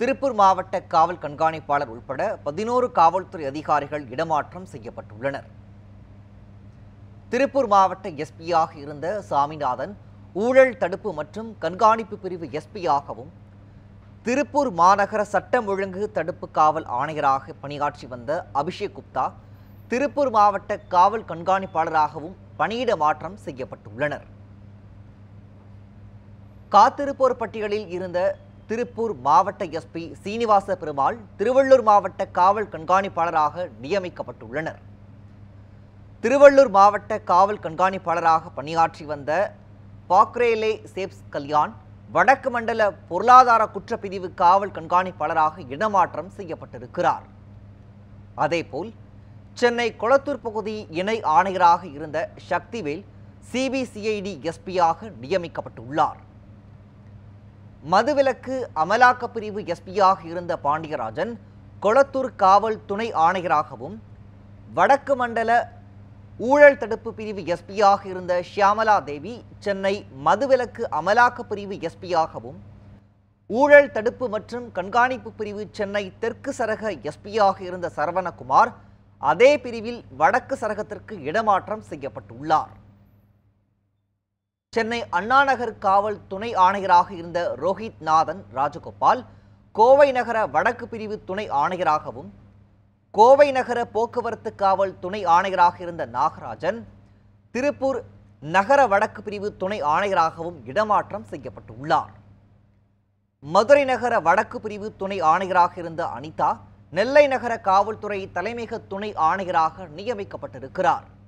திருப்பூர் மாவட்ட காவல் கண்காணிப்பாளர் உட்பட 11 காவல்துறை அதிகாரிகள் இடமாற்றம் செய்யப்பட்டுள்ளனர். திருப்பூர் மாவட்ட எஸ்பியாக இருந்த சாமிநாதன் ஊழல் தடுப்பு மற்றும் கண்காணிப்பு பிரிவு எஸ்பியாகவும், திருப்பூர் மாநகர சட்டம் ஒழுங்கு தடுப்பு காவல் ஆணையராக பணியாற்றி வந்த அபிஷேக் குப்தா திருப்பூர் மாவட்ட காவல் கண்காணிப்பாளராகவும் பணியிட மாற்றம் செய்யப்பட்டுள்ளனர். காத்திருப்போர் பட்டியலில் இருந்த திருப்பூர் மாவட்ட எஸ்பி சீனிவாச பெருமாள் திருவள்ளூர் மாவட்ட காவல் கண்காணிப்பாளராக நியமிக்கப்பட்டுள்ளனர். திருவள்ளூர் மாவட்ட காவல் கண்காணிப்பாளராக பணியாற்றி வந்த பாக்ரேலே சேப்ஸ் கல்யாண் வடக்கு மண்டல பொருளாதார குற்றப்பிரிவு காவல் கண்காணிப்பாளராக இடமாற்றம் செய்யப்பட்டிருக்கிறார். அதேபோல் சென்னை கொளத்தூர் பகுதி இணை ஆணையராக இருந்த சக்திவேல் சிபிசிஐடி எஸ்பியாக நியமிக்கப்பட்டுள்ளார். மதுவிலக்கு அமலாக்க பிரிவு எஸ்பியாக இருந்த பாண்டியராஜன் கொளத்தூர் காவல் துணை ஆணையராகவும், வடக்கு மண்டல ஊழல் தடுப்பு பிரிவு எஸ்பியாக இருந்த ஷியாமலா தேவி சென்னை மதுவிலக்கு அமலாக்க பிரிவு எஸ்பியாகவும், ஊழல் தடுப்பு மற்றும் கண்காணிப்பு பிரிவு சென்னை தெற்கு சரக எஸ்பியாக இருந்த சரவணகுமார் அதே பிரிவில் வடக்கு சரகத்திற்கு இடமாற்றம் செய்யப்பட்டுள்ளார். சென்னை அண்ணாநகர் காவல் துணை ஆணையராக இருந்த ரோஹித் நாதன் ராஜகோபால் கோவை நகர வடக்கு பிரிவு துணை ஆணையராகவும், கோவை நகர போக்குவரத்து காவல் துணை ஆணையராக இருந்த நாகராஜன் திருப்பூர் நகர வடக்கு பிரிவு துணை ஆணையராகவும் இடமாற்றம் செய்யப்பட்டுள்ளார். மதுரை நகர வடக்கு பிரிவு துணை ஆணையராக இருந்த அனிதா நெல்லை நகர காவல்துறை தலைமையக துணை ஆணையராக நியமிக்கப்பட்டிருக்கிறார்.